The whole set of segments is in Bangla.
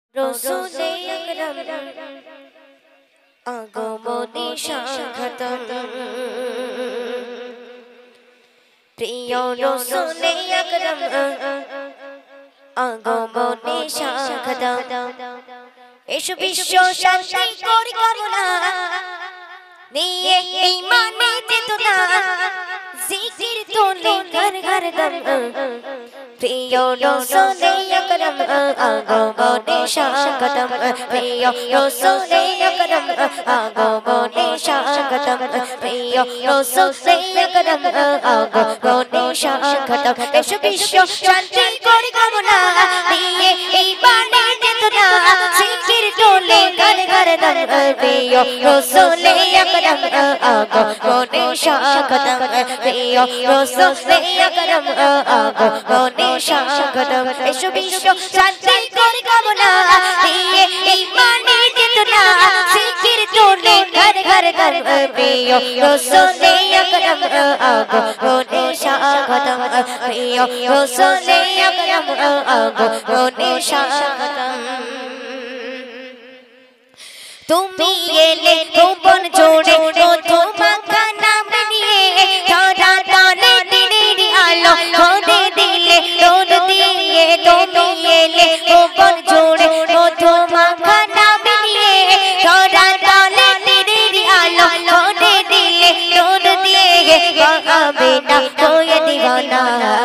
রসুলে আকরাম আগমনী স্বাগতম প্রিয় রসুলে আকরাম আগমনী স্বাগতম এসো বিশ্ব শান্তি করি কামনা নিয়ে ঈমানে চেতনা জিকির তোলে ঘর ঘর দম প্রিয় রসুলে আকরাম আগমনী স্বাগতম প্রিয় রসুলে আকরাম আগমনী স্বাগতম প্রিয় রসুলে আকরাম আগমনী স্বাগতম এসো বিশ্ব শান্তি করি কামনা নিয়ে ঈমানে চেতনা জিকির তোলে ঘর ঘর দম প্রিয় রসুলে আকরাম আগমনী স্বাগতম প্রিয় রসুলে আকরাম আগমনী স্বাগতম এসো বিশ্ব শান্তি করি কামনা দিয়ে ঈমানে চেতনা জিকির তোলে ঘর ঘর দম প্রিয় রসুলে আকরাম আগমনী স্বাগতম প্রিয় রসুলে আকরাম আগমনী স্বাগতম তুমি এলে ভুবন জোড়ে তোমাকা নাম নিয়ে ধরা তলে দিনের আলো ঘরে দিলে রোদ দিয়ে তুমি এলে ভুবন জোড়ে তোমাকা নাম নিয়ে ধরা তলে দিনের আলো ঘরে দিলে রোদ দিয়ে আমিনা হয়ে দিওয়ানা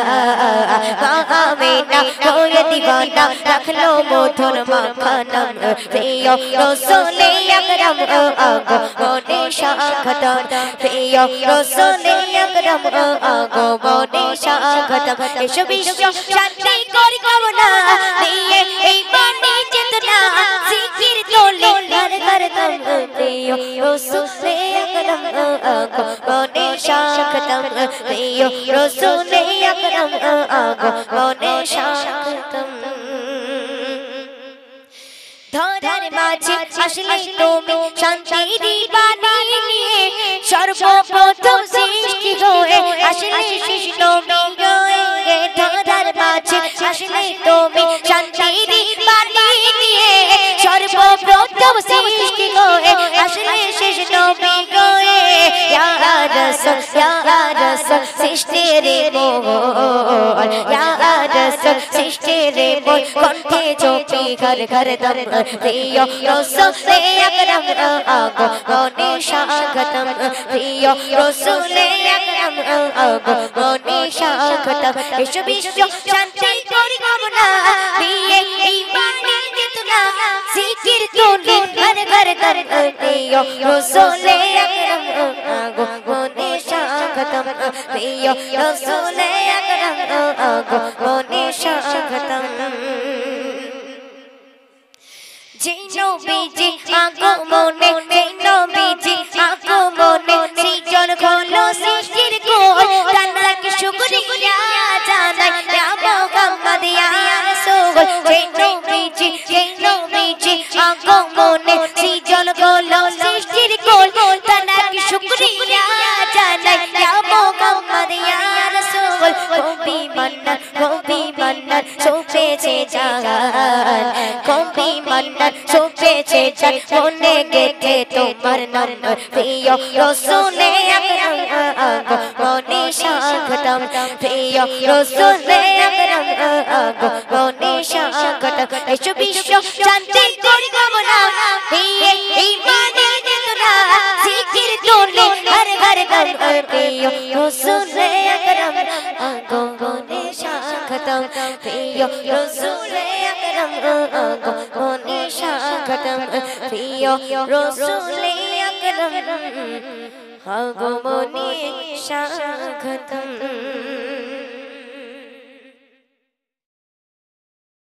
আমিনা হয়ে দিওয়ানা রাখলো মধুর মাখানাম প্রিয় রসুলে আকরাম আগমনী স্বাগতম প্রিয় রসুলে আকরাম আগমনী স্বাগতম এসো বিশ্ব শান্তি করি কামনা নিয়ে ঈমানে চেতনা জিকির তোলে ঘর ঘর দম প্রিয় রসুলে আকরাম আগমনী স্বাগতম প্রিয় রসুলে আকরাম আগমনী স্বাগতম ধরার মাঝে আসলে তুমি শান্তির বাণী নিয়ে সর্বপ্রথম সৃষ্টি হয়ে আসলে সৃষ্ট হয়ে ধরার মাঝে আসলে তুমি শান্তির বাণী নিয়ে সর্বপ্রথম সৃষ্টি হয়ে আসলে সৃষ্ট হয়ে ইয়া রাসূল সৃষ্টির মোল ইয়া রাসূল সৃষ্টির মোল কণ্ঠে চোখে ঘর ঘর দম প্রিয় রসুলে আকরাম আগমনী স্বাগতম প্রিয় রসুলে আকরাম আগমনী স্বাগতম এসো বিশ্ব শান্তি করি কামনা দিয়ে ঈমানে চেতনা জিকির তোলে ঘর ঘর দম প্রিয় রসুলে আকরাম আগমনী স্বাগতম প্রিয় রসুলে আকরাম আগমনী স্বাগতম যেই নবীজি আগমনে যেই নবীজি আগমনে সৃজন হলো সৃষ্টির কোল তাআলাকে শুকরিয়া জানাই ইয়া মুহাম্মদ ইয়া রাসূল যেই নবীজি আগমনে সৃজন হলো সৃষ্টির কোল তাআলাকে শুকরিয়া জানাই ইয়া মুহাম্মদ ইয়া রাসূল কবি মান্নান সোপেছে জান কবি মান্নান সোপেছে জান মনে গেথে তোমার নাম প্রিয় রসুলে আকরাম আগমনী স্বাগতম প্রিয় রসুলে আকরাম আগমনী স্বাগতম এসো বিশ্ব শান্তি করি কামনা দিয়ে ঈমানে চেতনা জিকির তোলে ঘর ঘর দম প্রিয় রসুলে আকরাম আগমনী স্বাগতম প্রিয় রসুলে আকরাম আগমনী স্বাগতম প্রিয় রসুলে আকরাম আগমনী স্বাগতম।